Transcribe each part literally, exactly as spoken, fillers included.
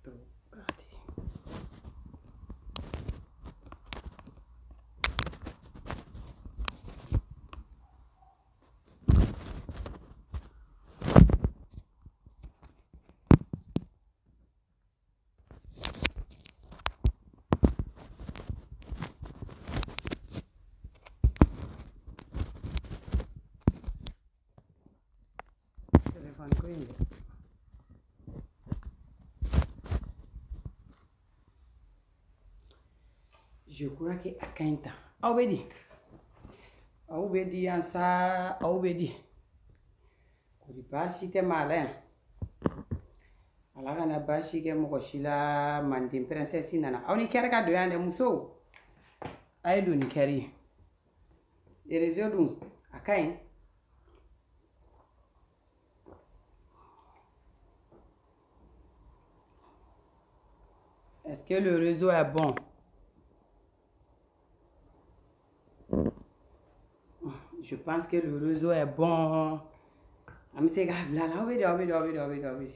Je crois que à quinze ans. Ah oui, dit. Ah oui, dit en ça. Ah oui, dit. On dit pas si t'es malin. Alors on a pas si que mon chila mandin princesse nana. On y carga de yande muso. Aïe do ni carry. Et les autres à quinze. Est-ce que le réseau est bon? Je pense que le réseau est bon. Amse gabla la obi obi obi obi obi.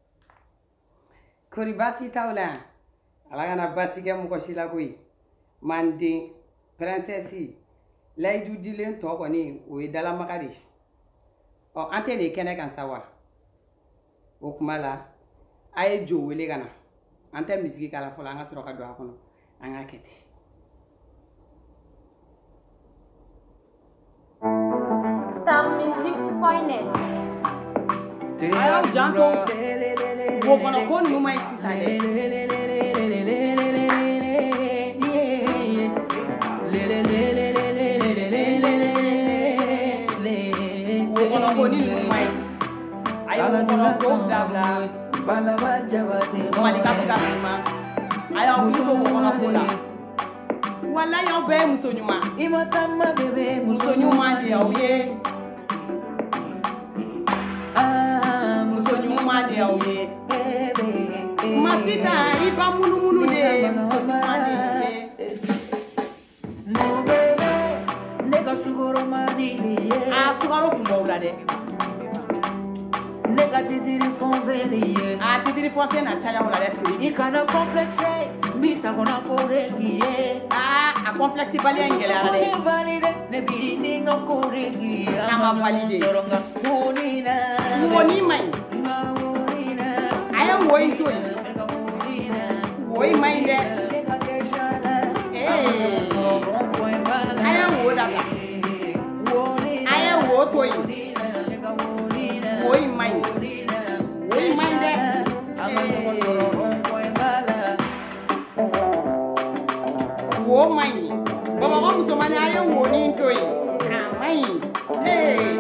Kori basi taula. Ala gana basi ke mu ko sila kui. Mandi princesse. Lay du dilen to ko ni o dala makari. O ante ne kene kan sawa. O kuma la ay jo wele gana. Ante misiki kala fola nga soro ka do akono. Anga kete. star music point net. Alors j'entends vous connaissez nous mais ici ça est. Vous connaissez nous mais ayo vous connaissez blabla balaba jabate malika kama ayo vous connaissez là wala yo be musonyuma imatama bebe musonyuma dia oye ah musonyuma dia oye bebe masita iba munu munu de musonyuma dia no bebe nega sugoro mani ah sugoro kumbola de nega titiri fonze ni ah titiri fonze na chaya ola de siri ikana complexe bisa kona koreki ah a complexe bali engele ale ko valide ne bini ngo koreki ama valide soronga monina moni mai monina aya woi to woi mai de eh aya woda aya wo to woi mai woi mai de wo mai baba ko musomani aye wo ni ntoyi amai eh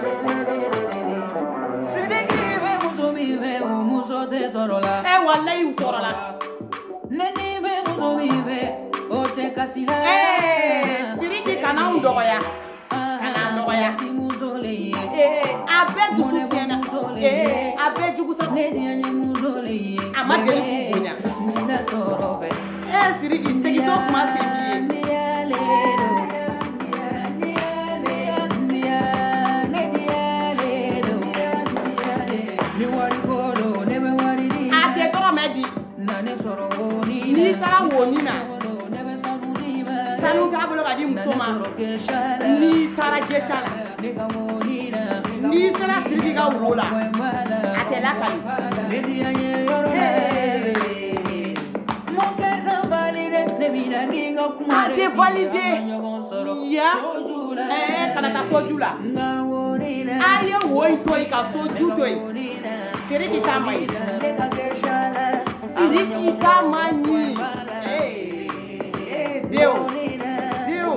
sidiki be musomi be o muso de torola eh wallahi utorola neni be musomi be o te kasila eh sidiki kana undoya kana ndoya si musole eh abe du tiena eh abe jugu sa neni anye musole amade kunya nina torobe eh sidiki segi so kuma segi ni ka woni na sanu ka bolo ka di musoma ni tara geshala ni sala sirgi ka wola atela kali ate valide ya eh kana ka sojula aye woi to ka soju to sirgi ta mai sirgi ta mani eh eh deo deo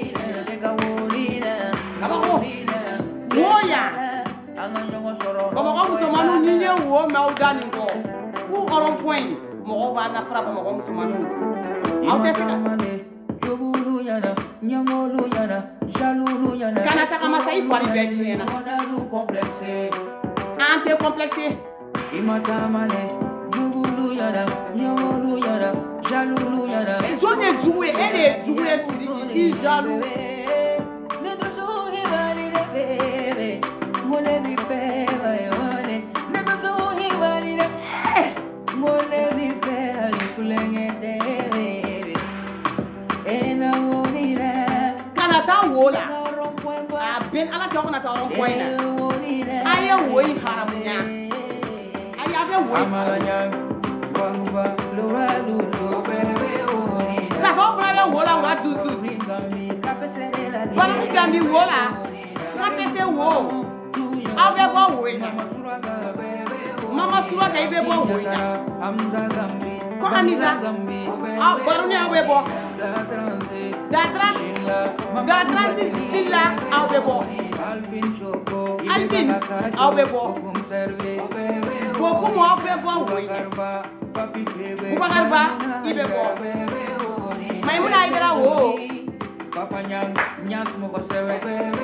kaba ko moya kaba ko musomanu ni nye wo ma o dani ko ku oron point mo ba na fra mo ko musomanu au tesika jogulu yana nyangolu yana jalulu yana kana saka masai fari bechena complexe ante complexe imatamane jogulu yana nyangolu yana jalulu yana zone jouer elle est jouer siri jalou ne dozo hibali de bebe mole bi bebe ne dozo hibali de mole bi bebe ben ala ta ona ta on point na aye wo yi haramunya aye abe wo amalanya wa lora lulu bebe woni sa ko bra wo la wa du du wala mi gambi wo la ka pese wo abe bo wo ina mama sura ka ibe bo wo ina ko amiza a baruni abe bo da trans da trans silla abe bo alvin abe bo ko ko mo abe bo wo ina Bubakar Ba ibe bo Maimuna ibera wo Papa nyang nyas mo ko sewe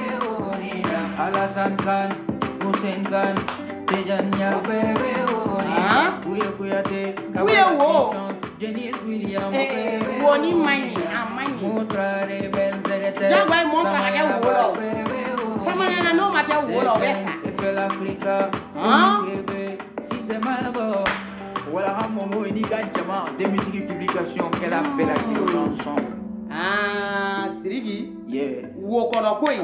Alasan kan Hussein kan Tejan nya bebe ha kuya kuya te kuya wo Dennis William eh woni mine amani motra rebel zegete jangwa motra ga wo lo sama na no ma te wo lo besa efel Africa ha si c'est malabo voilà Hamomo ni gajama des musiques publications qu'elle appelle à qui ensemble ah Siriki yeah wo kono koi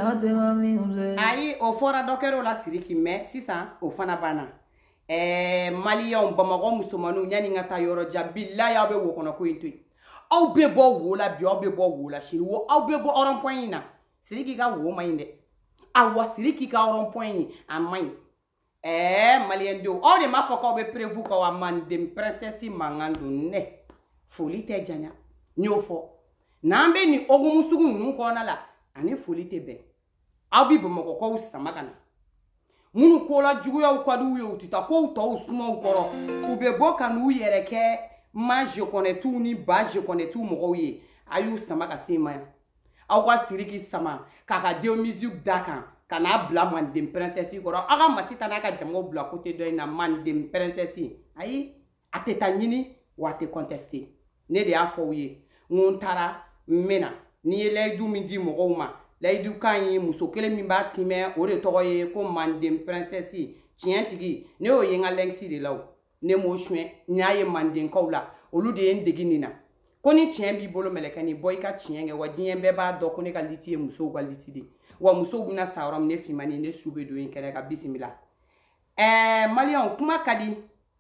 ayi o fora dokero la Siriki mais sisan o fana bana eh Malion Bamako musomanu nyani ngata yoro jabilla ya be wo kono koi ntui aw be bo wo la bi aw be bo wo la shiri wo aw be bo oron point na Siriki ga wo mainde awa Siriki ka oron point amai eh Malien do o de ma foko be prévu ko wa mandem princesse mangandu ne foli te janya nyofo nambe ni ogumusugu nunu ko na la ani foli te be abi bo mako ko samakana munu ko la jugu ya kwadu yo tita ko to usuma ukoro ube boka nu yere ke ma je connais tout ni ba je connais tout mo ye ayu samaka sema akwa Siriki sama kaka de musique daka kana bla mandem princesse ko aga masita na ka jamgo bla côté do na mandem princesse ayi ateta nyini wate contester ne de afoye ngontara mena ni laidu mindi mogoma laidu kanyi musokele mimba time ore toye ko mandem princesse tientigi ne o yenga lengsi de law ne mo chwen nyaaye mandem kawla olu de ndeginina koni tien bi bolo melekani boyka tienge wajien beba do koni ka litie muso ka litide wa muso buna sawram ne fimani ne sube do yin kene ka bismillah eh Malion kuma kadi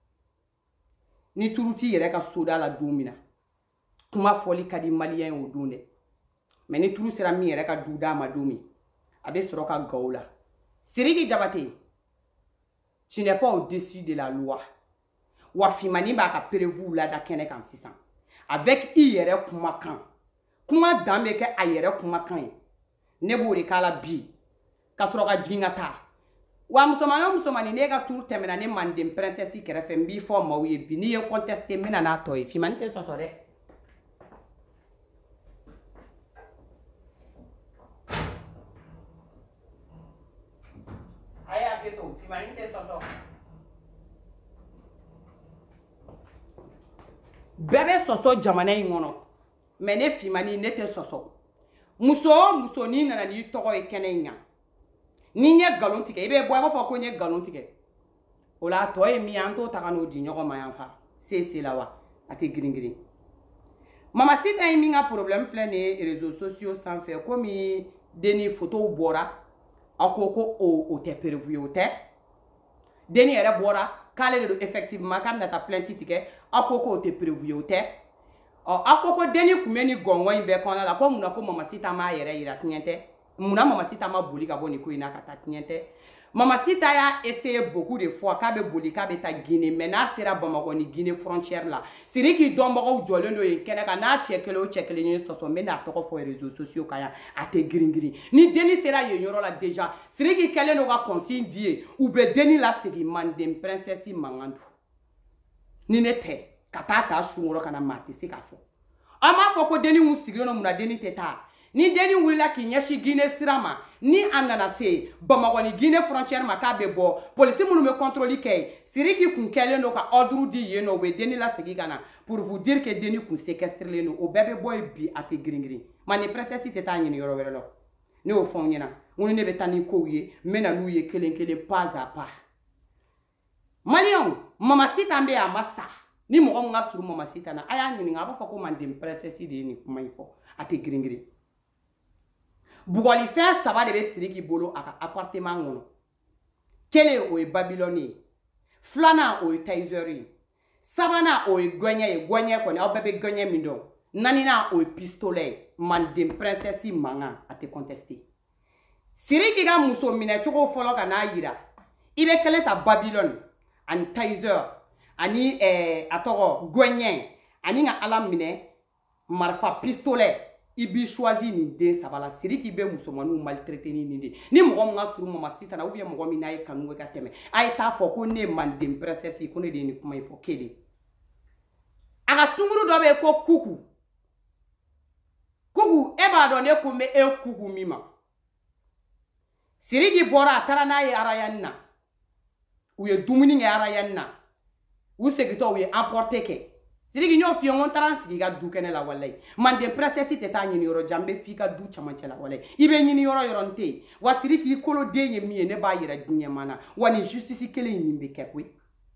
ni turuti yere ka soda la domina kuma foli kadi Malien o dune mais ni turu sera mi yere ka duda ma domi abe soro ka gaula Siriki Jabate tu n'es pas au-dessus de la loi wa fimani ba ka prévu la da kene kan sisan avec i yere kuma kan kuma dambe ke a yere kuma kan ne bo re kala bi ka soro ka jinga ta wa musomana musomani ne ka tour temena ne mandem princesse kerefe mbi fo mawye bi ni e contester mena na toy fi man te sosore aya keto fi man te soso bebe soso jamana ingono mene fi mani ne te soso muso muso ni nana ni togo e kenenya ni nye galon tike ibe boy ba fo ko nye galon tike ola to e mi anto takano di nyogo mayanfa se se lawa ati gringiri mama sita mi nga problème flene réseaux sociaux sans faire comme deni photo bora akoko o o te prévu o te deni era bora kale de effectivement kam data plainte tike akoko o te prévu o te o akoko deni kumeni gongo imbe kona la ko muna ko mama sita ma yere ira tinyente muna mama sita ma boli ka boni ko ina kata tinyente mama sita ya essayé beaucoup de fois ka be boli ka be ta Guinée mais na sera Bamako ni Guinée frontière là Siriki dombo jolendo yen kene ka na chekelo chekele ni soso me na to ko fo réseaux sociaux kaya ate gringiri ni deni sera yenyoro la déjà Siriki kele no ga consigne die ou be deni la segi mandem princesse mangandu ni nete kata ta shungoro kana mati sikafo ama foko deni mu sigiro no muna deni teta ni deni wulila ki nyashi Guinée sirama ni anana se Bamako ni Guinée frontière makabe bo police munu me contrôler kay Siriki kun kele no ka ordre di yeno we deni la segi kana pour vous dire que deni kun séquestrer le no o bebe boy bi ate gringri mani princesse teta nyini yoro werelo ne o fon nyina woni ne betani ko wiye mena nu ye kelen kelen pas à pas Malion mama sita mbe amasa ni mo nga suru mama sita na aya nyini nga ba fa ko mandem princesse de ni kuma ifo ate gringri bugoli fɛn saba de bɛ Siriki bolo a ka appartement kɔnɔ kelen o ye Babylone ye filanan o ye Taizeur ye sabanan o ye gɔɲɛ ye gɔɲɛ kɔni aw bɛɛ bɛ gɔɲɛ min dɔn naaninan o ye pistolet ye Manden princesse mankan a tɛ contester Siriki ka muso minɛ cogo fɔlɔ ka n'a yira i bɛ kelen ta Babylone ani Taizeur ani eh, a tɔgɔ gɔɲɛ ani ka ala minɛ marifa pistolet i b'i choisi nin den saba la Siriki bɛ musomaninw maltraiter ni nin de ni mɔgɔ min ka surun mama sisan ou bien mɔgɔ min n'a ye kanu ka tɛmɛ a ye t'a fɔ ko ne ye Manden princesse ko ne de ye nin kuma in fɔ kelen a ka sunkuru dɔ bɛ yen ko kuku kuku e b'a dɔn ne ko n bɛ e kuku min ma Siriki bɔra a taara n'a ye arayani na u ye dumuni kɛ arayani na u segintɔ u ye emporter kɛ Siriki y'o f'i ye n ko n taara n sigi ka du kɛnɛ la walayi Manden princesse tɛ taa ɲini yɔrɔ jan n bɛ f'i ka du camancɛ la walayi i bɛ ɲini yɔrɔ yɔrɔ n tɛ yen wa Siriki i koloden ye min ye ne b'a yira diɲɛma na wa ni justice kelen in nin bɛ kɛ koyi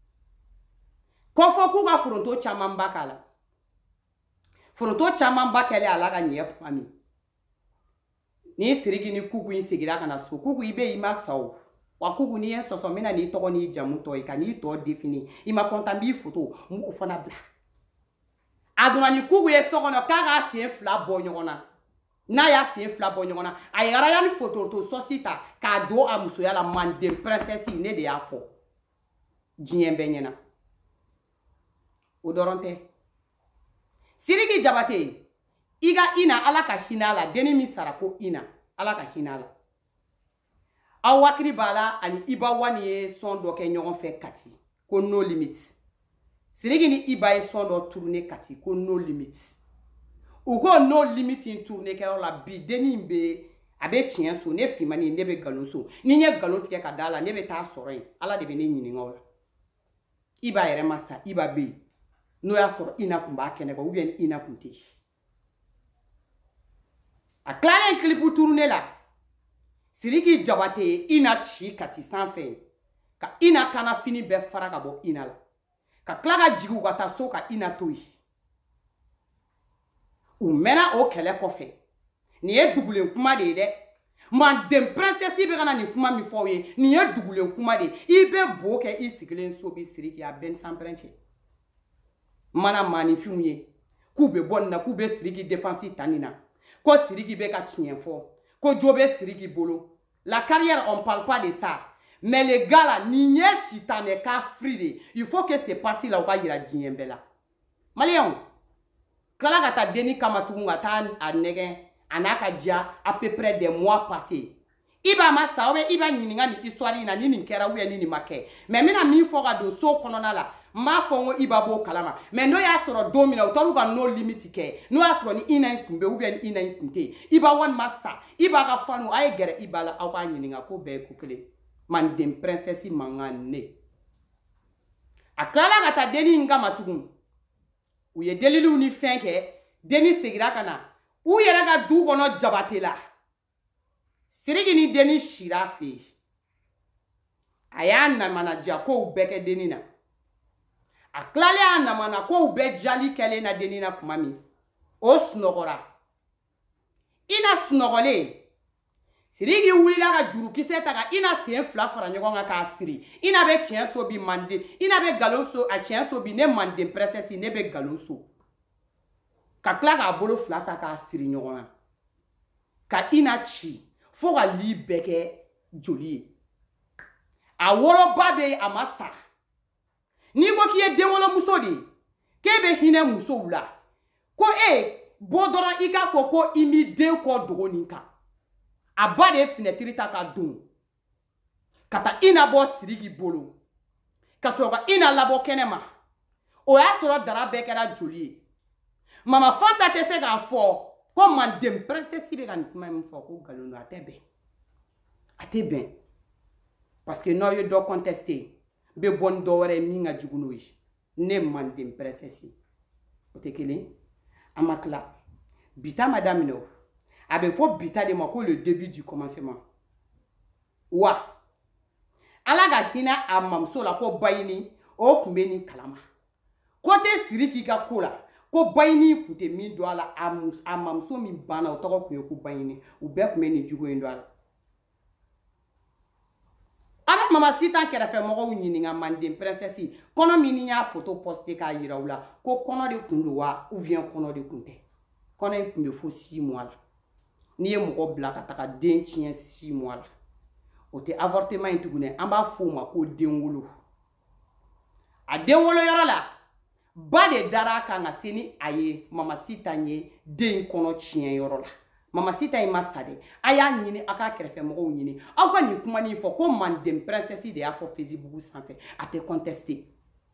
ko fɔ k'u ka foronto caman ba k'a la foronto caman ba kɛlen a la ka ɲɛ kuma min ni Siriki ni kuku in segira ka na so kuku i bɛ i ma sa o wa kuku n'i ye sɔsɔ n bɛna n'i tɔgɔ n'i jamu tɔ ye ka n'i tɔ défini i ma kɔntan b'i foto n b'o fana bila a donna ni kuku ye so kɔnɔ k'a k'a sen fila bɔ ɲɔgɔn na n'a y'a sen fila bɔ ɲɔgɔn na a ye arayani foto sɔsi ta k'a don a musoya la Manden princesse ne de y'a fɔ diɲɛ bɛɛ ɲɛna o dɔrɔn tɛ Siriki Jabate i ka Ina ala ka hinɛ a la denni min sara ko Ina ala ka hinɛ a la aw wakiri b'a la ani Iba Wani ye sɔn dɔ kɛ ɲɔgɔn fɛ Kati ko no limit Siriki ni Iba ye sɔn dɔ tourner Kati ko no limit u ko no limit in tourner kɛyɔrɔ la bi denni in bɛ a bɛ tiɲɛ so ne Fimani ne bɛ nkalon so ni n ye nkalon tigɛ ka d'a la ne bɛ taa sɔrɔ yen ala de bɛ ne ɲininka o la Iba yɛrɛ ma sa Iba bɛ yen n'o y'a sɔrɔ Ina tun b'a kɛnɛ kan ou bien Ina tun tɛ yen a tilalen clip tourner la Siriki Jabate ye Ina ci Kati sanfɛ ka Ina kana fini bɛɛ fara ka bɔ Ina la ka tila ka jigin u ka taa so ka Ina to yen u mɛnna o kɛlɛ kɔfɛ nin ye dugulen kuma de ye dɛ Manden princesse bɛ ka na nin kuma min fɔ aw ye nin ye dugulen kuma de ye i bɛ bo kɛ i sigilen so bi Siriki a bɛɛ ni sanpɛrɛn cɛ mana maanifinw ye k'u bɛ bɔ nin na k'u bɛ Siriki défense ta nin na ko Siriki bɛ ka tiɲɛ fɔ ko jo bɛ Siriki bolo la carrière on parle pas de ça mais les gars là nin ye sitanɛ ka free de il faut que ces partis là u ka yira diɲɛ bɛɛ la maliyɛnw tilala ka taa denni kama tugun ka taa a nɛgɛn a n'a ka diya à peu près des mois passés Iba ma sa ou bien Iba ɲininka ni histoire in na ni nin kɛra ou bien ni nin ma kɛ mais n bɛna min fɔ ka don so kɔnɔna la n b'a fɔ n ko Iba b'o kalama mais n'o y'a sɔrɔ don min na u taar'u ka no limite kɛ n'o y'a sɔrɔ ni Ina in tun bɛ ou bien ni Ina in tun tɛ yen Iba Wani ma sa Iba ka fanu a ye gɛrɛ Iba la aw k'a ɲininka ko bɛɛ ye ko kelen Manden princesse mankan ne a tilala ka taa denni in kama tugun u ye deliliw ni fɛn kɛ denni segira ka na u yɛrɛ ka du kɔnɔ Jabate la Siriki ni denni sira fɛ yen a y'a namanaja kow bɛɛ kɛ denni na a tilalen a namana kow bɛɛ jali kɛlen na denni na kuma min o sunɔgɔra Ina sunɔgɔlen Siriki wulila ka jurukisɛ ta ka Ina sen fila fara ɲɔgɔn kan k'a siri Ina bɛ tiɲɛ so bi Manden Ina bɛ nkalon so a tiɲɛ so bi ne Manden princesse ne bɛ nkalon so ka tila k'a bolo fila ta k'a siri ɲɔgɔn na ka Ina ci fo ka li bɛɛ kɛ joli ye a woloba bɛ yen a ma sa n'i ko k'i ye denwolomuso de ye k'e bɛ hinɛ musow la ko e bɔ dɔrɔn i k'a fɔ ko i m'i den kɔ dogo nin kan a ba de ye fenêtre ta ka don ka taa Ina bɔ Siriki bolo ka sɔrɔ ka Ina labɔ kɛnɛma o y'a sɔrɔ dara bɛɛ kɛra joli ye Mama Fanta tɛ se k'a fɔ ko Manden princesse bɛ ka nin kuma min fɔ ko nkalon don a tɛ bɛn a tɛ bɛn parce que n'aw ye dɔ contester n bɛ bɔ ni dɔ wɛrɛ ye min ka jugu n'o ye ne Manden princesse o tɛ kelen a ma tila bita ma daminɛ o a bɛ fɔ bita de ma ko le début du commencement wa ala ka hinɛ a mamuso la ko Bayini o tun bɛ nin kalama ko tɛ Siriki ka ko la ko bayini kun tɛ min don a la a mamuso min banna o tɔgɔ kun ye ko bayini u bɛɛ kun bɛ nin jugu in don a la a bɛ mama Sitan kɛrɛfɛ mɔgɔw ɲininka Manden princesse kɔnɔ min ni y'a photo poster k'a yira u la ko kɔnɔ de kun don wa ou bien kɔnɔ de kun tɛ kɔnɔ in kun bɛ fo six mois la n'i ye mɔgɔ bila ka taga den tiɲɛ six mois la o tɛ avortement in tuguni an b'a fɔ o ma ko den wolo a den wolo yɔrɔ la ba de dara a kan ka se ni a ye mama Sitan ye den kɔnɔ tiɲɛ yɔrɔ la mama Sitan in ma sa dɛ a y'a ɲini a ka kɛrɛfɛ mɔgɔw ɲini aw ka nin kuma nin fɔ ko Manden princesse de y'a fɔ Facebook sanfɛ a tɛ contester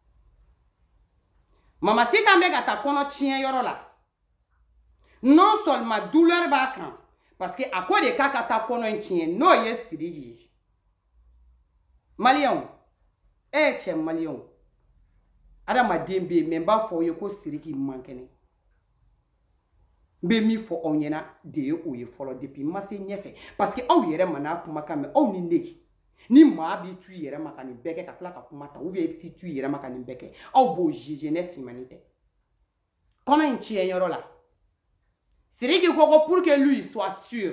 mama Sitan bɛ ka taa kɔnɔ tiɲɛ yɔrɔ la non seulement douleur b'a kan parce que a ko de k'a ka taa kɔnɔ in tiɲɛ n'o ye Sidiki ye maliyɛnw e ye cɛ maliyɛnw adamaden bɛ yen mais n b'a fɔ aw ye ko Sidiki man kɛnɛ n bɛ min fɔ aw ɲɛna de ye o ye fɔlɔ depuis n ma se ɲɛfɛ parce que aw yɛrɛ ma n'a kumakan mɛn aw ni ne ni maa b'i tu i yɛrɛ ma ka nin bɛɛ kɛ ka tila ka kuma ta ou bien i bɛ t'i tu i yɛrɛ ma ka nin bɛɛ kɛ aw b'o juger ne finmani tɛ kɔnɔ in tiɲɛyɔrɔ la Sidiki ko ko pour que lui soit sûr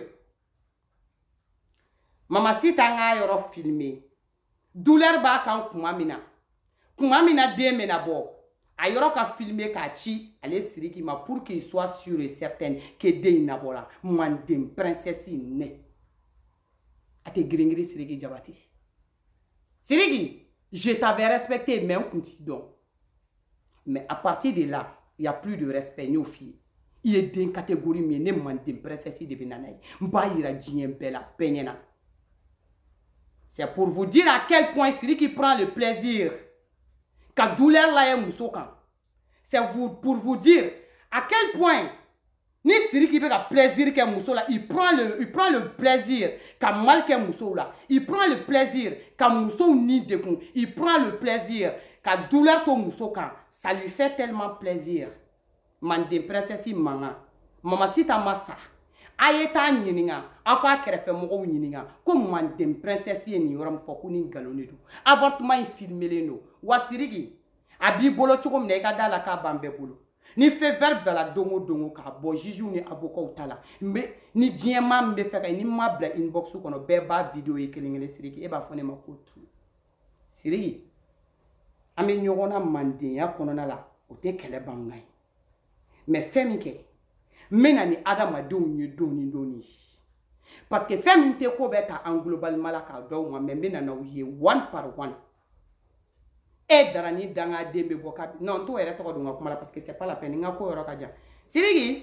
mama Sitan k'a yɔrɔ filmer douleur b'a kan kuma min na kuma min na den bɛ na bɔ a yɔrɔ ka filmer k'a ci ale Sidiki ma pour qu'il soit sûr et certain que den in nabɔla Manden princesse ne a tɛ girin-girin Sidiki Jabate Sidiki je t'avais respecté mais n kun t'i dɔn mais à partir de là il y a plus de respect n y'o f'i ye i ye den catégorie min ye ne Manden princesse de bɛ na n'a ye n b'a yira diɲɛ bɛɛ la bɛɛ ɲɛna c'est pour vous dire à quel point Sidiki prend le plaisir ka douleur la ye muso kan c'est pour vous dire à quel point ni Sidiki bɛ ka plaisir kɛ muso la il prend le il prend le plaisir ka mal kɛ muso la il prend le plaisir ka muso ni dekun il prend le plaisir ka douleur to muso kan ça lui fait tellement plaisir Manden princesse mankan mama Sitan ma sa a ye taa ɲininka aw k'a kɛrɛfɛ mɔgɔw ɲininka ko Manden princesse ye nin yɔrɔ min fɔ ko ni nkalon de don avortement in filmelen don wa Sidiki a b'i bolo cogo min na i ka da la k'a b'an bɛɛ bolo ni fɛ vɛri bilala don o don k'a bɔ juges ni avocats ta la n bɛ ni diɲɛ maa min bɛ fɛ ka ni ma bila inbox kɔnɔ bɛɛ b'a video ye kelen kelen Sidiki e b'a fɔ ne ma ko tu Sidiki an bɛ ɲɔgɔn na mandenya kɔnɔna la o tɛ kɛlɛ ban kan ye mais fɛn min kɛ n bɛ na ni adamadenw ye dɔɔni dɔɔni parce que fɛn min tɛ ko bɛɛ ta an globalement la k'a dɔn ma mais n bɛ na n'aw ye one par one e dara ni dangaden bɛ bɔ ka non n t'o yɛrɛ tɔgɔ don n ka kuma la parce que c'est pas la peine n ka ko yɔrɔ ka jan Sidiki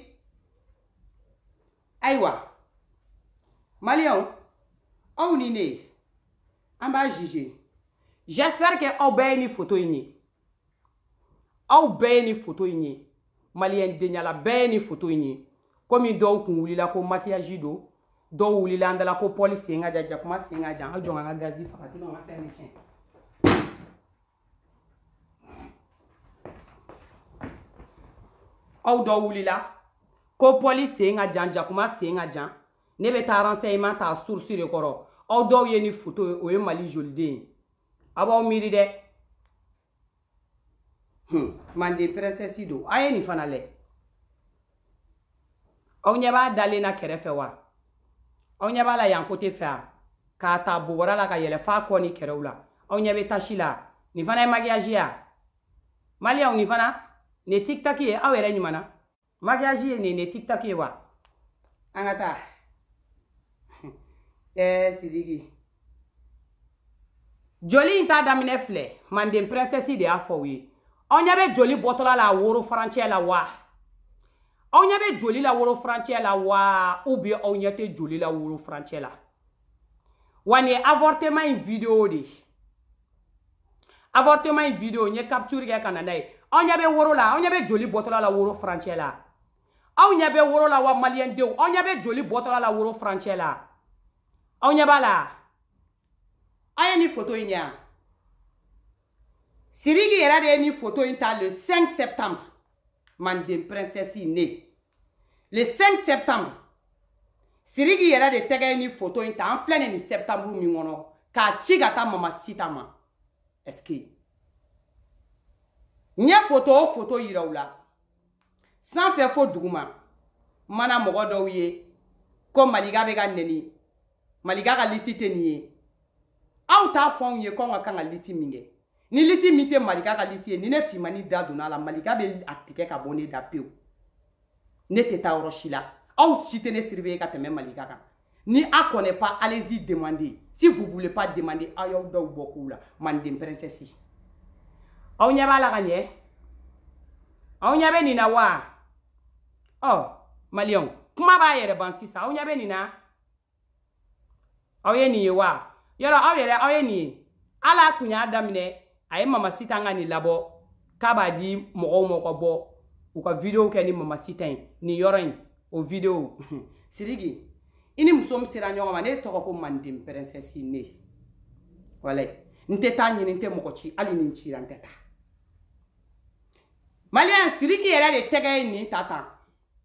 ayiwa maliyɛnw aw ni ne an b'a juger j'espère que aw bɛɛ ye ni photo in ye aw bɛɛ ye ni photo in ye maliyɛn denyala bɛɛ ye ni photo in ye komi dɔw kun wulila ko maquillage don dɔw wulila an dala ko Paul sen ka jan Jakuma sen ka jan aw jɔn ka gazi faga sinon an ka fɛn bɛ tiɲɛ aw dɔw wulila ko Paul sen ka jan Jakuma sen ka jan ne bɛ taa renseignement ta source de kɔrɔ aw dɔw ye ni photo ye o ye Mali joliden ye a b'aw miiri dɛ Hmm. Manden princesse do a ye nin fana lɛ aw ɲɛ b'a dalen na kɛrɛfɛ wa aw ɲɛ b'a la yan côté fɛ a k'a ta bobara la ka yɛlɛ f'a kɔ ni kɛrɛw la aw ɲɛ bɛ tâche la nin fana ye maquillage ye a maliyɛnw nin fana nin ye tiktok ye aw yɛrɛ ɲuman maquillage ye nin ye tiktok ye wa an ka taa ɛɛ Sidiki joli in t'a daminɛ filɛ Manden princesse de y'a fɔ aw ye aw ɲɛ bɛ joli bɔtɔla la woro farancɛ la wa aw ɲɛ bɛ joli la woro farancɛ la wa ou bien aw ɲɛ tɛ joli la woro farancɛ la wa nin ye avortement in video de avortement in video n ye capture kɛ ka na n'a ye aw ɲɛ bɛ woro la aw ɲɛ bɛ joli bɔtɔla la woro farancɛ la aw ɲɛ bɛ woro la wa maliyɛn denw aw ɲɛ bɛ joli bɔtɔla la woro farancɛ la aw ɲɛ b'a la aw ye ni photo in ye Sidiki yɛrɛ de ye ni photo in ta le cinq septembre Manden princesse ne le cinq septembre Sidiki yɛrɛ de tɛgɛ ye ni photo in ta an filɛ nin septembre min kɔnɔ k'a ci ka taa mama Sitan ma est-ce que n ye photo o photo yira u la sans faire faux douma mana mogo do ye ko maliga be ga neni maliga ga liti teniye aw ta fon ye ko nga kan liti minge ni liti mite maliga ga liti ni ne fimani da duna la maliga be atike ka boni da peu ne te ta oroshila aw chite ne sirve ka teme maliga ka ni a connaît pas allez-y demander si vous voulez pas demander ayo do beaucoup la mandem princesse aw nyaba la ganye aw nyabe ni na wa oh malion kuma ba yere ban sisa aw nyabe ni na aw ye ni wa yoro aw yere aw ye ni ala kunya damine ay mama sita ngani labo kaba di mo mo ko bo u ko video ke ni mama sita ni yoron o video sirigi ini musom sira nyoma ne to ko mandim princesse ne wala nte ta nyini nte mo ko ci ali ni ci ran tata Malien sirigi era de tege ni tata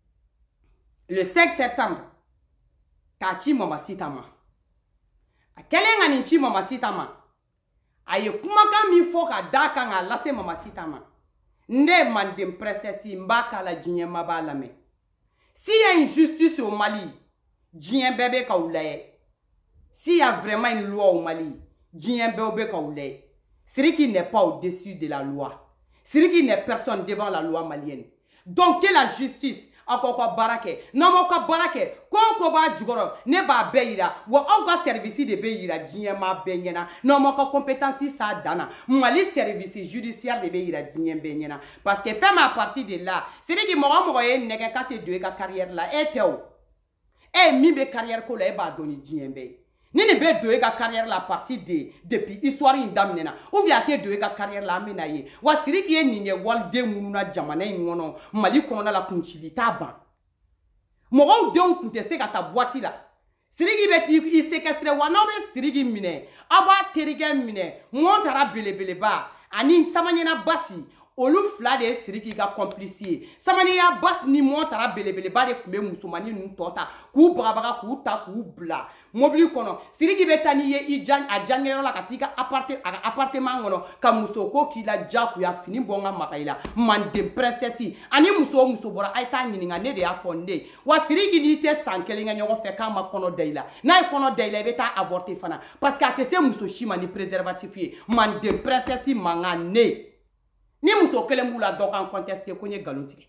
le cinq septembre ta ci mama sita ma akele ngani ci mama sita ma aye kuma ka mi fo ka daka nga lase mama sita ma nde mandim princesse mbaka la jinyema ba la me si y a une justice au Mali Djien bébé kaoulaye. S'il y a vraiment une loi au Mali, Djien bébé kaoulaye. C'est qui n'est pas au-dessus de la loi. C'est qui n'est personne devant la loi malienne. Donc, que la justice, encore quoi barake, non, mon quoi barake, quoi quoi ba djugoro, ne ba beira, ou encore service de beira, Djien ma benyena, non, mon quoi compétence ça dana, Mali service judiciaire de beira, Djien benyena. Parce que fait ma partie de là, c'est qui m'a envoyé une négate de ka carrière là, et théo. Eh, mi be carrière ko la e ba doni djembe. Ni ne be do e ga carrière la partie de depuis histoire indamnena. Ou via te do e ga carrière la mena ye. Wa siri ki e ninye walde mununa jamana ngono Mali kona la kunchili taba. Mogo de on kunte se ga ta boîte la. Siri ki beti i séquestre wana be siri ki mine. Aba terige mine. Montara bele bele ba. Ani samanyena basi. Olu fla de siriki ga complice samani ya bas ni montara belebele ba de kumbe musumani nu tota ku brabaga ku ta ku bla mobili kono siriki betani ye i jan a jangero la katika aparte appartement ngono ka musoko ki la jaku ya fini bonga makaila mande princesse ani muso muso bora ay ta nyininga ne de ya fonde wa siriki ni te sankelinga nyogo fe ka ma kono deila na e kono deila beta avorter fana parce que atese muso shima ni préservatif mande princesse mangane ni muso kelen bula dok en conteste ko nye galontige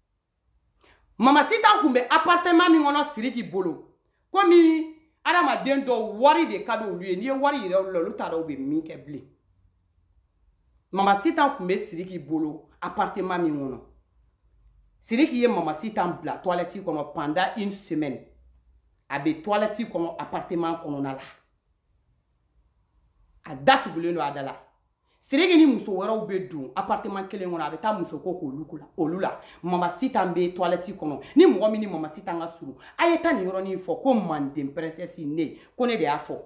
mama sita kumbe appartement mi ngono siriki bolo komi adama den do wari de kado luye ni wari ire lolu taro be mi ke bli mama sita kumbe siriki bolo appartement mi ngono siriki ye mama sita bla toilette comme pendant une semaine abe toilette comme appartement kono na la a date bulu no adala Sirigi ni muso weraw be dun appartement kelen ngona be ta muso ko ko lukula olula mama sita be toilette kono ni mo mi ni mama sita nga suru ayeta ni yoro ni fo ko mandem princesse ne ko ne de afo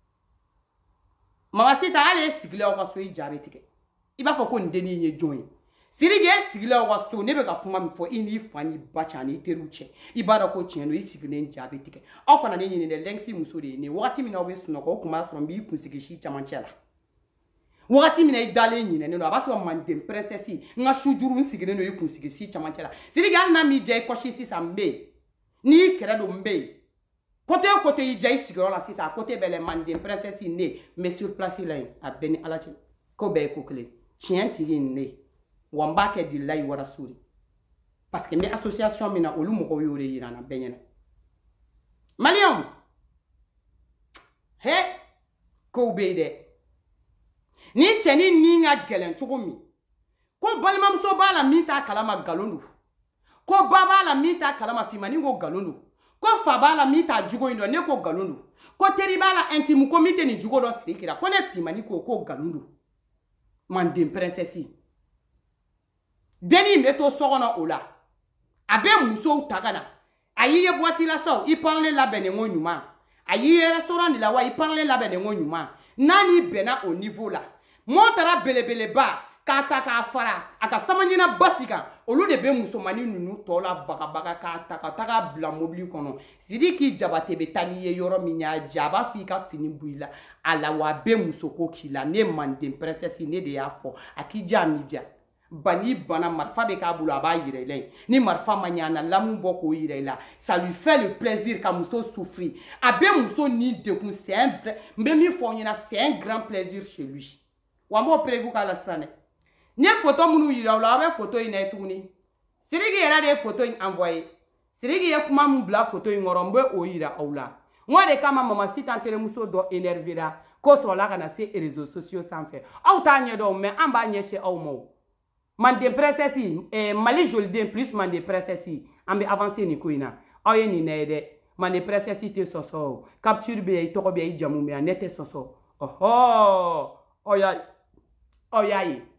mama sita ale sigile o ko so ijabe tike iba fo ko ndeni nye join Sirigi sigile o ko so ne be ka kuma mi fo ini fani bacha ni teruche ibara ko chieno isigile njabe tike o ko na ne nyine de lengsi muso de ne wakati mi na we suno ko kuma so mbi kunsigishi chamanchela Wakati mina idale nyine neno abaso mandem princesse nga shujuru nsigire no yikunsigire si chamanchela sirigi alna mi je koshi sisa mbe ni credo mbe côté côté ije isigiro la sisa côté bele mandem princesse ne mais sur place là a beni alachi ko be ko kle chien tiri ne wamba ke di lay wara suri parce que mes association mina olu mo ko yore yirana benyena malion he ko be de ni cheni ni nga gelen chugumi ko balma mso bala minta kalama galondu ko baba la minta kalama fimani go galondu ko fa bala minta jugo indo ne ko galondu ko teri bala intimu komite ni jugo do sikira ko ne fimani ko ko galondu mandem princesse deni meto sogona ola abe muso tagana ayiye boati la so i parle la bene ngonyuma ayiye restaurant la wa i parle la bene ngonyuma nani bena au niveau là montara belebele ba kata ka fara aka samanyina basika olu de be musomani nunu tola baga baga ka taka taka bla mobili kono sidiki jabate betani ye yoro minya jaba fika fini buila ala wa be musoko kila ne mandem princesse ne de yafo akija media Bani bana marfa be ka bulu aba yirele. Ni marfa manyana lamu boko yirela. Ça lui fait le plaisir ka muso souffrir. Abe muso ni dekun c'est un vrai. Mbemi fonyena c'est un grand plaisir chez lui. Wambo prévu ka la sane. Ni photo munu yira la abe photo ina tuni. Sirigi era de photo envoyé. Sirigi ye kuma mu bla photo ngorombe o yira aula. Moi de kama mama si tantere muso do énervera. Ko so la kana se réseaux sociaux sans faire. Au tanye do mais amba nyeshe au mo. Mande princesse eh, Mali jolden plus mande princesse ambe avancer ni koina aye ni nede mande princesse te soso capture be to be jamu me anete soso oh oya oya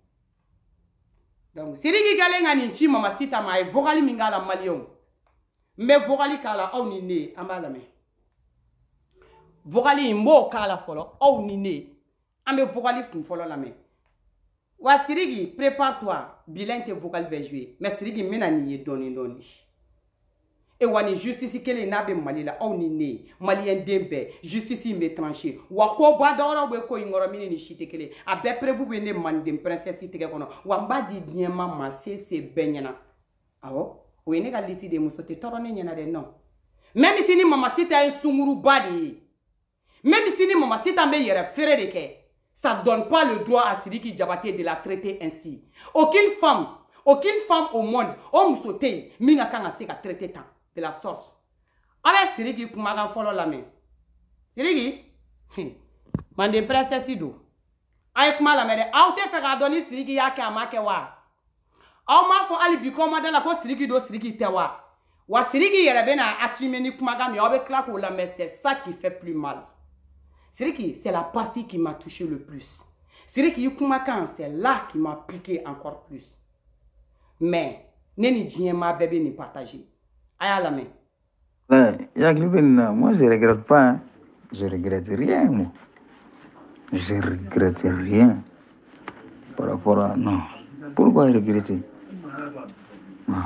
donc sirigi gale ngani chi mama sita mai vogali mingala malion me vogali kala au ni ne ambala me vogali mbo kala folo au ni ne ambe vogali kun folo la me. Wa Sirigi, prépare-toi. Bilan tes vocal va jouer. Mais Sirigi, mena niye doni doni. Et wani justice kele nabe malila au ni ne. Malien dembe. Justice me tranché. Wa ko ba dora we ko ingoro mini ni shite kele. A be prevu be ne mandem princesse tege kono. Wa mba di diema ma se se benyana. Awo. We ne ga liti de musote toro ne nyana de non. Même si ni mama sita en sunguru badi. Même si ni mama sita me yere fere de ke. Ça ne donne pas le droit à Siriki Diabaté de la traiter ainsi. Aucune femme, aucune femme au monde, homme sauté, minga kanga se ka traiter tant de la sorte. Avec Siriki kumaga follow la main. Siriki, mande princesse do. Aïe kuma la main. Aoute fait radoni Siriki yake amake wa. Aou ma fo ali bikoma dans la ko Siriki do Siriki tewa. Wa Siriki yerebe na assumer ni kumaga mi obe claque ou la main, c'est ça qui fait plus mal. Siriki, c'est la partie qui m'a touché le plus. Siriki Yukumakan, c'est là qui m'a piqué encore plus. Mais, Neni Djiema bébé ni partagé. Aïe la main. Moi, je ne regrette pas. Hein. Je regrette rien, moi. Je regrette rien. Par rapport à... Non. Pourquoi regretter? Non.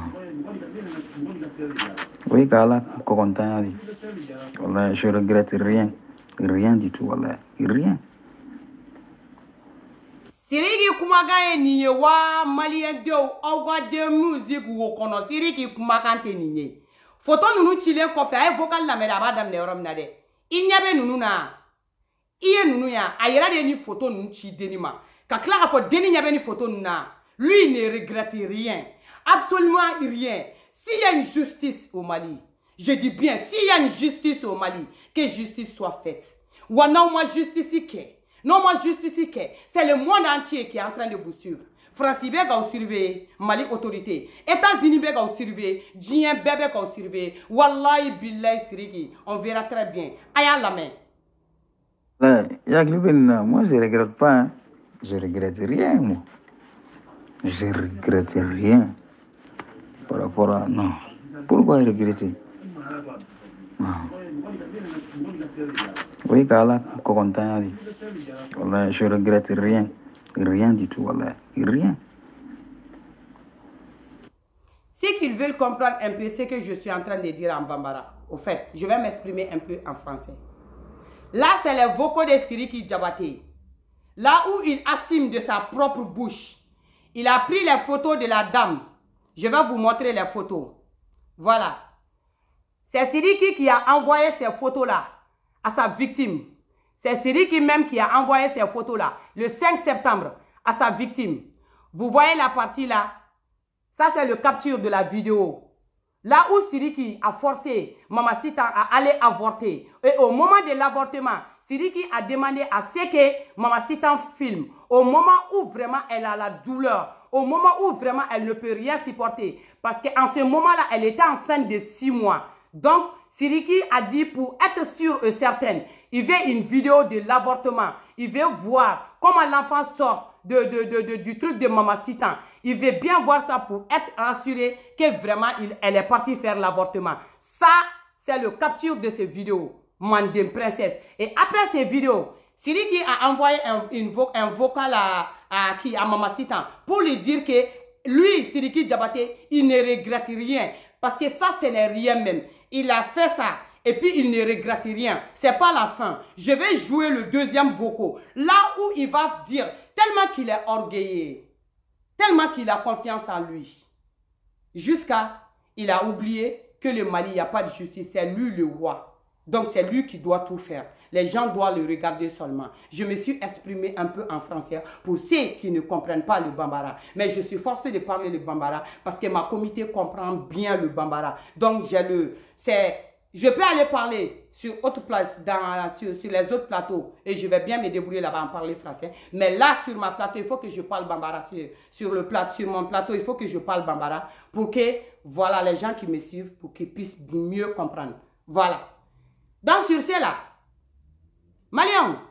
Oui, Kala, content. Je regrette rien. Rien du tout, voilà. Rien. Siriki kumaga ni wa malien de owa de musique wo kono Siriki kumaga te ni photo nunu chile ko fe ay vocal la mera badam ne rom na de inyabe nunu na iye nunu ya ayera de ni photo nunu chi denima ka kla ko deni nyabe ni photo nunu na lui il ne regrette rien, absolument rien. S'il y a une justice au Mali, je dis bien, s'il y a une justice au Mali, que justice soit faite. Ou non, moi, justice ici. Non, moi, justice ici. C'est le monde entier qui est en train de vous suivre. France Ibé va vous surveiller, Mali autorité. États-Unis va vous surveiller, Djien bébé va vous surveiller. Wallahi billahi Siriki, on verra très bien. Aya la main. Moi, je ne regrette pas. Hein. Je regrette rien, moi. Je regrette rien. Par rapport à... Non. Pourquoi regretter? Non. Oui, Kala, content. Je regrette rien. Rien du tout, voilà. Rien. Ce qu'ils veulent comprendre un peu, c'est que je suis en train de dire en Bambara. Au fait, je vais m'exprimer un peu en français. Là, c'est les vocaux de Siriki Diabaté. Là où il assume de sa propre bouche. Il a pris les photos de la dame. Je vais vous montrer les photos. Voilà. C'est Siriki qui a envoyé ces photos-là à sa victime. C'est Siriki même qui a envoyé ces photos-là le cinq septembre à sa victime. Vous voyez la partie là? Ça, c'est le capture de la vidéo. Là où Siriki a forcé Mamacita à aller avorter. Et au moment de l'avortement, Siriki a demandé à ce que Mamacita filme. Au moment où vraiment elle a la douleur. Au moment où vraiment elle ne peut rien supporter. Parce qu'en ce moment-là, elle était enceinte de six mois. Donc, Siriki a dit pour être sûr et certaine, il veut une vidéo de l'avortement. Il veut voir comment l'enfant sort de, de, de, de, du truc de Mamacita. Il veut bien voir ça pour être rassuré que vraiment il, elle est partie faire l'avortement. Ça, c'est le capture de ces vidéos. Mandem princesse. Et après ces vidéos, Siriki a envoyé un, une vo un vocal à, à, qui, à Mamacita pour lui dire que lui, Siriki Diabaté, il ne regrette rien. Parce que ça, ce n'est rien même. Il a fait ça. Et puis, il ne regrette rien. C'est pas la fin. Je vais jouer le deuxième vocal. Là où il va dire, tellement qu'il est orgueilleux. Tellement qu'il a confiance en lui. Jusqu'à, il a oublié que le Mali, il n'y a pas de justice. C'est lui le roi. Donc c'est lui qui doit tout faire. Les gens doivent le regarder seulement. Je me suis exprimé un peu en français pour ceux qui ne comprennent pas le Bambara. Mais je suis forcé de parler le Bambara parce que ma comité comprend bien le Bambara. Donc j'ai le... c'est je peux aller parler sur autre place, dans, sur, sur les autres plateaux et je vais bien me débrouiller là-bas en parler français. Mais là, sur ma plateau, il faut que je parle Bambara. Sur, sur, le plat, sur mon plateau, il faut que je parle Bambara pour que, voilà, les gens qui me suivent, pour qu'ils puissent mieux comprendre. Voilà. Donc, sur cela, Malien,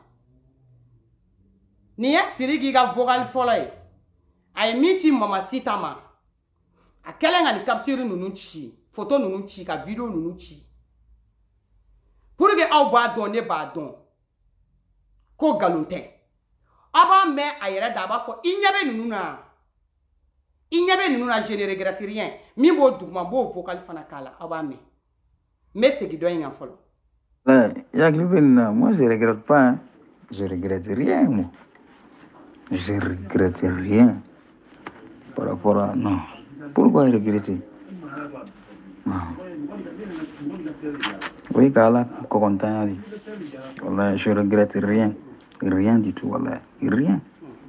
ni ya sirigi ga vocal folay ay miti mama sitama a kelenga ni capture nunu chi photo nunu chi ka video nunu chi pour que aw ba donner ba don ko galunte aba me ayere da ba ko inyabe nunu na inyabe nunu na je ne regrette rien mi bo dugma bo vocal fana kala aba me mais c'est qui doit y en follow. Moi, je ne regrette pas. Hein. Je regrette rien, moi. Je regrette rien. Par rapport à... Non. Pourquoi regretter? Non. Oui, Kala, content. Voilà, je regrette rien. Rien du tout, voilà. Rien.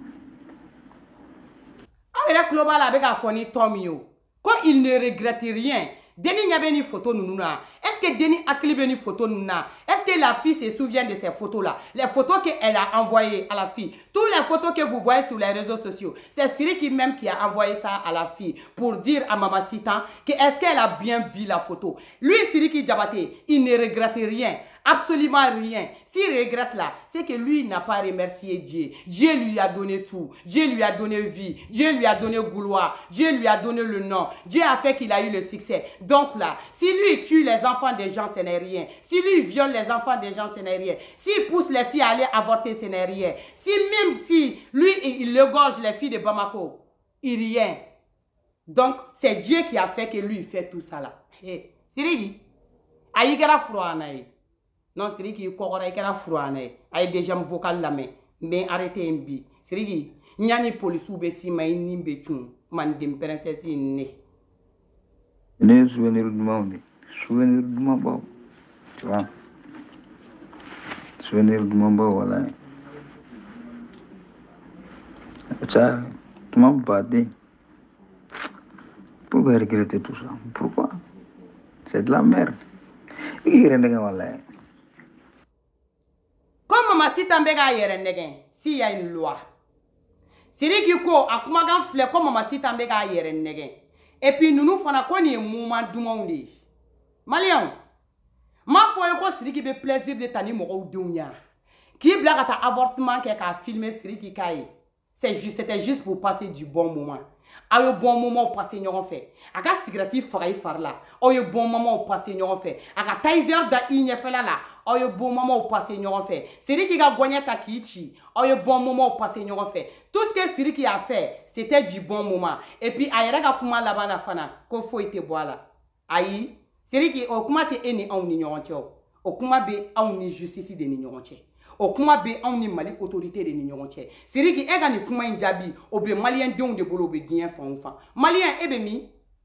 Avec global avec un phone Tomio. Quand il ne regrette rien, Denis n'y avait ni photo nouna. Est-ce que Denis a clipé ni photo nouna? Est-ce que la fille se souvient de ces photos-là? Les photos qu'elle a envoyées à la fille. Toutes les photos que vous voyez sur les réseaux sociaux. C'est Siri qui même qui a envoyé ça à la fille. Pour dire à Maman Sita que est-ce qu'elle a bien vu la photo. Lui, Siri qui Diabaté, il ne regrette rien. Absolument rien. S'il regrette là, c'est que lui n'a pas remercié Dieu. Dieu lui a donné tout. Dieu lui a donné vie. Dieu lui a donné gloire. Dieu lui a donné le nom. Dieu a fait qu'il a eu le succès. Donc là, si lui tue les enfants des gens, ce n'est rien. Si lui viole les enfants des gens, ce n'est rien. S'il pousse les filles à aller avorter, ce n'est rien. Si même si lui, il égorge les filles de Bamako, il rien. Donc, c'est Dieu qui a fait que lui fait tout ça là. Hey, Siri, aïgara froanaï. Non, c'est qui kokora ikera frouane ay déjà vocal la mais mais arrêtez mbi c'est qui nyani police ou be si may nimbe tun man dem princesse ne ne souvenir du monde souvenir du monde tu vois souvenir du monde voilà ça tu m'as battu pourquoi regretter tout ça pourquoi c'est de la merde il rende voilà. Comme Maman Sita mbega yere negen, s'il y a une loi. Siri qui ko akumagan fle comme Maman Sita mbega yere negen. Et puis nous nous fana koni mouvement du monde. Malien, ma foi ko Siri qui be plaisir de tani mo dounya. Qui blague à avortement qui a filmé Siri qui kai. C'est juste c'était juste pour passer du bon moment. Ayo bon moment au passé ñoron fait. Aka cigarette faray farla. Ayo bon moment au passé ñoron fait. Aka Tizer da igne fela la. Ayo bon moment au passé ñoron fait. Siri qui a gagné ta kichi. Ayo bon moment au passé ñoron fait. Tout ce que Siri qui a fait, c'était du bon moment. Et puis ayera ga kuma la bana fana ko fo ite boala. Ayi, Siri qui o kuma te eni on ni ñoron tio. O kuma be on ni justice de ni ñoron tio. O kuma be on ni Mali autorité de ni ñoron tio. Siri qui ega ni kuma injabi o be malien de de bolo be dien fa fa. Malien ebe mi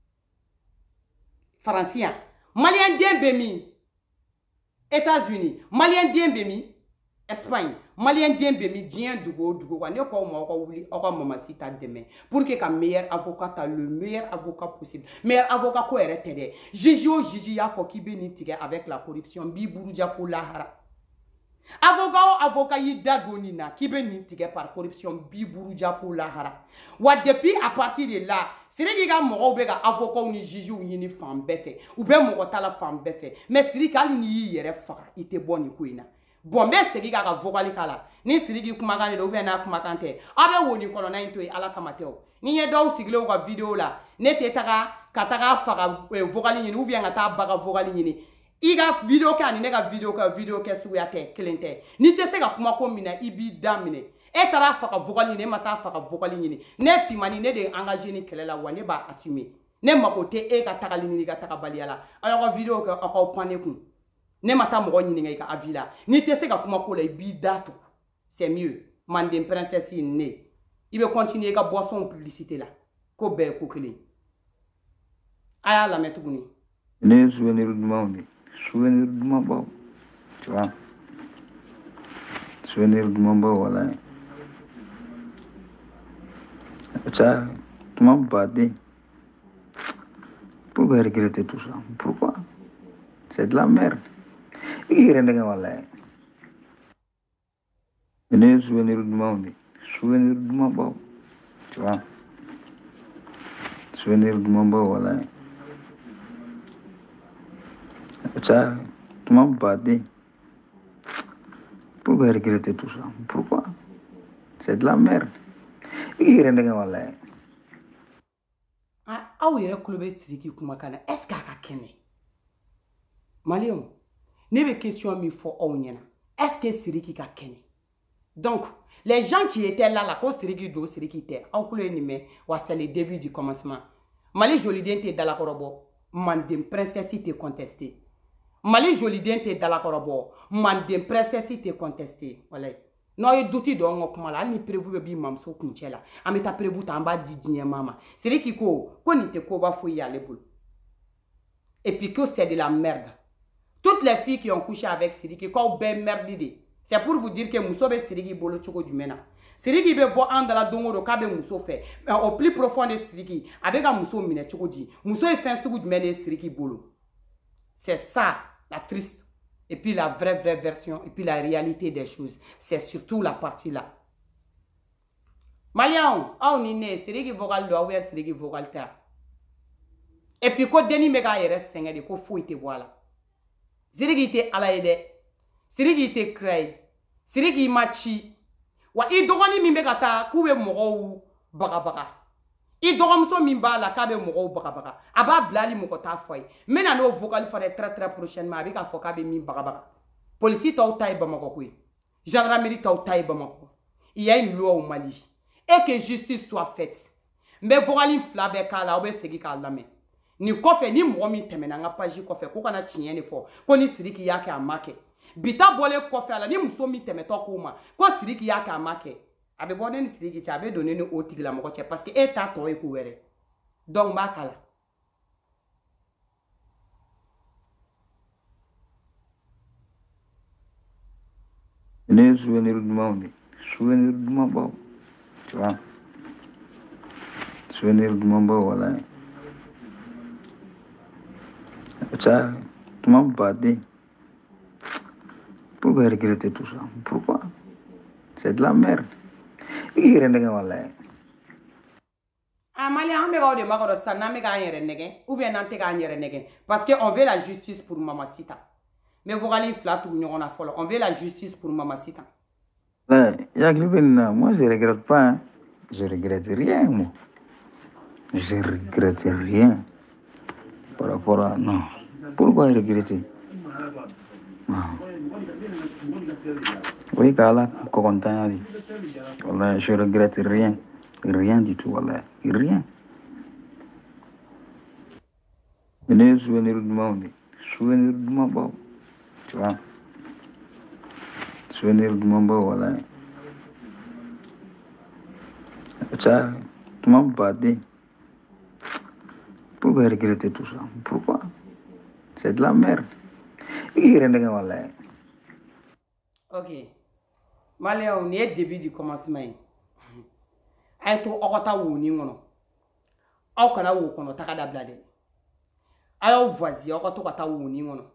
Français. Malien de be mi États-Unis, Malien Diembemi, Espagne, Malien Diembemi, Dien Dugo, Dugo, on est comme on Maman Sita demain. Pour que le meilleur avocat a le meilleur avocat possible. Meilleur avocat quoi est télé. Gigi o Gigi ya faut qui bénit avec la corruption. Bibourou dia pour lahara. Avocat o avocat yi dadonina qui bénit par corruption. Bibourou dia pour lahara. Wa depuis à partir de là. Si les gens ont un avocat ou un juge ou une femme bête, ou bien mon la femme bête, mais si les gens ont un avocat, il était bon. Bon, mais si les gens ont un avocat, ni si les gens ont un avocat, ou bien un avocat, abe woni kono na into ala kamateo. Ni ye do sigile o video la, ne te taga katara faga vocal ni ou bien ata baga vocal ni. Iga video ka ni nega video ka video ka suya te kelente. Ni te se ga kuma ko mina ibi damine. Et tara faka vocal ni mata faka vocal ni ne fimani ne de engagé ni kelela wa ne ba assumer ne makote e ka tagali ni ka takabali ala alors vidéo ka ko pané ku ne mata mo ni ngai ka avila ni te se ka kuma ko la bi datu c'est mieux mandem princesse ne il veut continuer à boire son publicité là. Ko be ko kele. Aya la mettre buni. Ne souvenir du monde. Souvenir du monde. Tu vois. Souvenir du monde voilà. Ça, tu m'as battu. Pourquoi regretter tout ça? Pourquoi? C'est de la merde. Il est rendu voilà. Ne souvenir du monde. Souvenir du monde. Tu vois. Souvenir du monde voilà. Ça, tu m'as battu. Pourquoi regretter tout ça? Pourquoi? C'est de la merde. Il est rendu voilà. Ah, aw yɛrɛ kulo bɛ Sidiki kumakan na est-ce qu'a ka kɛnɛ Maliyɛnw ne bɛ question min fɔ aw ɲɛna est-ce que Sidiki ka kɛnɛ donc les gens qui étaient là là ko Sidiki don Sidiki tɛ aw kulo ye nin mɛn wa c'est le début du commencement Mali joliden tɛ dalakɔrɔbɔ Manden princesse tɛ contesté Mali joliden tɛ dalakɔrɔbɔ Manden princesse tɛ contesté walayi n'aw ye duti dɔn ka kuma la hali ni prévu bɛ bi mamuso kuncɛ la an bɛ taa prévu ta an b'a di diɲɛmaa ma Sidiki ko ko nin tɛ koba foyi y'ale bolo et puis que c'est de la merde toutes les filles qui ont couché avec Sidiki k'aw bɛɛ merde de c'est pour vous dire que muso bɛ Sidiki bolo cogo jumɛn na Sidiki bɛ bɔ an dala don o don k'a bɛ muso fɛ mais au plus profond de Sidiki a bɛ ka muso minɛ cogo di muso ye fɛn sugu jumɛn de ye Sidiki bolo c'est ça la triste. Et puis la vraie, vraie version, et puis la réalité des choses, c'est surtout la partie là. Malian, on est né, c'est qui vocal doit ouvrir, c'est qui vocal ta. Et puis quand Denis mega y reste sengé de quoi faut te voilà. C'est qui te alaide, c'est qui te crée, c'est qui machi. Wa i dogoni mi mega ta kube moro baga baga. I dogomso min ba la kabe mɔgɔw baga baga a b'a bila ali mɔgɔ t'a fɔ ye n bɛna n'o vocal fɔ dɛ très très prochainement a bɛ k'a fɔ k'a bɛ min baga baga polisi tɔw ta ye Bamakɔ ko ye gendarmerie tɔw ta ye Bamakɔ il y a une loi au Mali et que justice soit faite n bɛ vocal fila bɛɛ k'a la aw bɛ segin k'a lamɛn nin kɔfɛ ni mɔgɔ min tɛmɛna n ka page kɔfɛ ko kana tiɲɛ de fɔ ko ni Sidiki y'a kɛ a ma kɛ bi ta bɔlen kɔfɛ a la ni muso min tɛmɛtɔ k'o ma ko Sidiki y'a kɛ a ma kɛ a bɛ bɔ ne ni Sidiki cɛ a bɛ donner ni o tigilamɔgɔ cɛ parce que e t'a tɔ ye ko wɛrɛ donc n b'a k'a la Ne souvenir du monde. Souvenir du monde. Tu vois. Souvenir du monde voilà. Ça, tu m'as battu. Pourquoi regretter tout ça? Pourquoi? C'est de la merde. Il est rendu voilà. Ah, Mali, on va dire que ça n'a pas gagné, ou bien n'en gagné, parce qu'on veut la justice pour Mamacita. Mais vous allez flat ou on a follow. On veut la justice pour Mamacita. Ouais, moi je regrette pas. Hein. Je regrette rien, moi. Je regrette rien. Par rapport à. Non. Pourquoi regretter? Non. Oui, Kala, content. Voilà, je regrette rien. Rien du tout, voilà. Rien. Ne souvenir du monde. Souvenir du monde. Tu vois. Souvenir du monde, voilà. Ça, tu m'as battu. Pourquoi regretter tout ça? Pourquoi? C'est de la merde. Il est rendu voilà. Ok. Malien, on est au début du commencement. Aïe, tu as woni ngono. Aw kana wo kono takada blade. Ayo voisin, aw to kata woni ngono.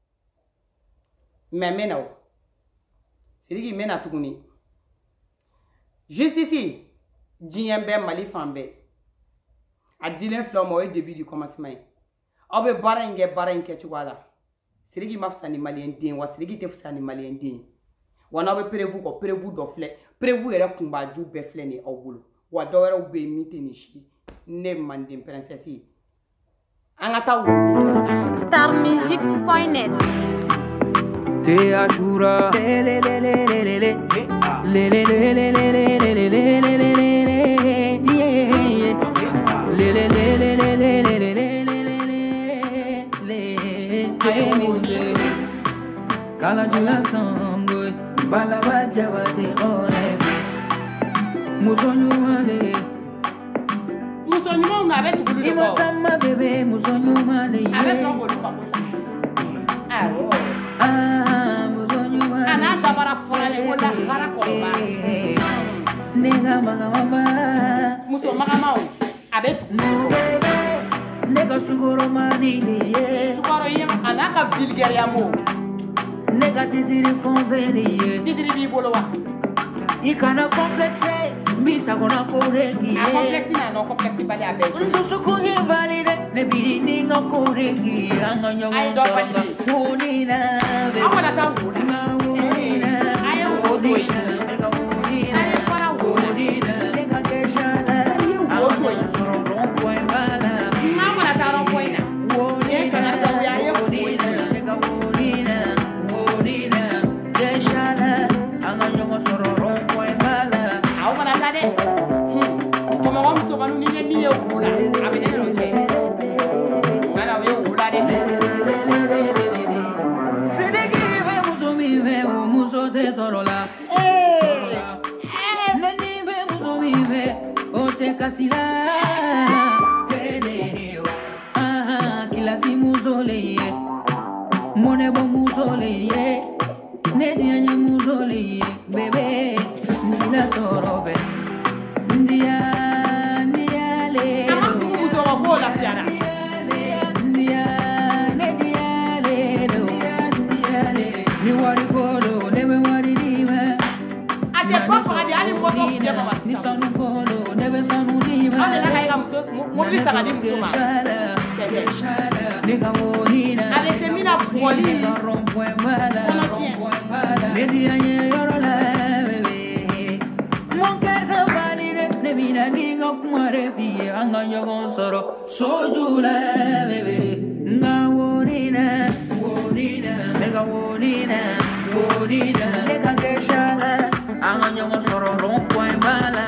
Mais maintenant, c'est lui qui mène à tout le juste ici, Djembe Mali Fambe. A Dylan Flom au début du commencement. Aw be baringe baringe tu vois là. C'est lui qui m'a fait animal indien, ou c'est lui qui te fait animal indien. Wana be prévu ko prévu do flé, prévu era kumba ju be flé ni aw bulu. Wa do era be mité ni chi. Ne Manden princesse. Angata wo. star music point net. Te ajura le le le le le le le le le le le le le le le le le le le Kala jula songo bala baja wate ole musonyu ɲumanw na a bɛ tugu de kɔ. Imakama bebe muso ɲuman de ye. A bɛ sɔn k'olu mako sa. Awɔ. Ah muso ɲuman. A n'a dabara fɔlɔlen ko lahara kɔrɔba. Ne ka magamama. Muso magamaw a bɛ tugu. Ne ka sukoro mani de ye. Sukaro ye a n'a ka vulgaire mo. Ne ka titiri fɔnfɛ de ye. Titiri b'i bolo wa? I kana complexe. Mi sagona kore ki ye. A complexe na no complexe bali a bɛɛ. Ndusuku ye bali de. Ne biri ni nga kore ki ye. An ka ɲɔgɔn A ye dɔ bali de. Wonina. An kana taa wo la. Wonina. A ye wo to yen. Ne ka wonina. A ye fara wo la. Wonina. Ne ka kɛ jala. An ka ɲɔgɔn sɔrɔ rond-point ba la. An kana taa rond-point na. Wonina. Ne kana taa wo ye a ye wo Wonina. Ne ka wonina. Wonina. Kɛ jala. An ka ɲɔgɔn sɔrɔ rond-point ba la. Aw kana taa dɛ. Bamakɔ musomaninw ni ne min ye wo la a bɛ ne n'o cɛ. Nka o ye wo la dɛ. Sedeki bɛ muso min fɛ o muso tɛ tɔɔrɔ la. Ne ni bɛ muso min fɛ o tɛ kasi la. Kɛnɛ o ah kilasi muso le ye mɔnɛbɔ muso le ye ne diya ye muso le ye bebe ndila tɔɔrɔ bɛ ndiya ndiya le A ma tugu muso ma k'o lafiyara. ndiya ne diya le do ndiya le ni wari ko do ne bɛ wari di ma. A tɛ bɔ faga de hali moto kun tɛ mama ni sisan. sanu ko do ne bɛ sanu di ma. Aw delila ka ye ka muso mobili san ka di muso ma. Ne ka wonina. A bɛ se min na bɔli. Ne ka rond-point ba la. Kɔnɔ tiɲɛ. Ne diya ye yɔrɔ la bebe. Mon cœur ka bali de. Ne bɛna ni ka kuma de f'i ye an ka ɲɔgɔn sɔrɔ soju la bebe. Nka wonina wonina. Ne ka wonina wonina. Ne ka kɛ jala an ka ɲɔgɔn sɔrɔ rond-point ba la.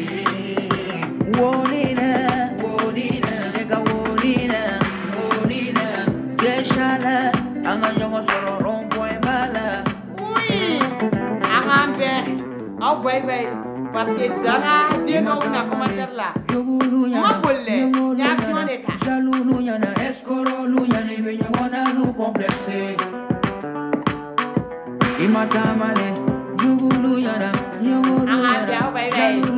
Wonina wonina. Ne ka wonina wonina. Kɛ jala an ka ɲɔgɔn sɔrɔ rond-point ba la. Oui. A k'an bɛn. Aw bɔ i bɛ yen. Parce que danga den dɔw na commentaire la. Jogulu ɲana. Ma boli dɛ. N y'a fiɲɛ de ta. Jalulu ɲana. Escrolu ɲana. I bɛ ɲɔgɔn na lu complexe. I ma taama dɛ. Jogulu ɲana. Jogulu A k'an ɲana. bɛn aw bɔ i bɛ yen.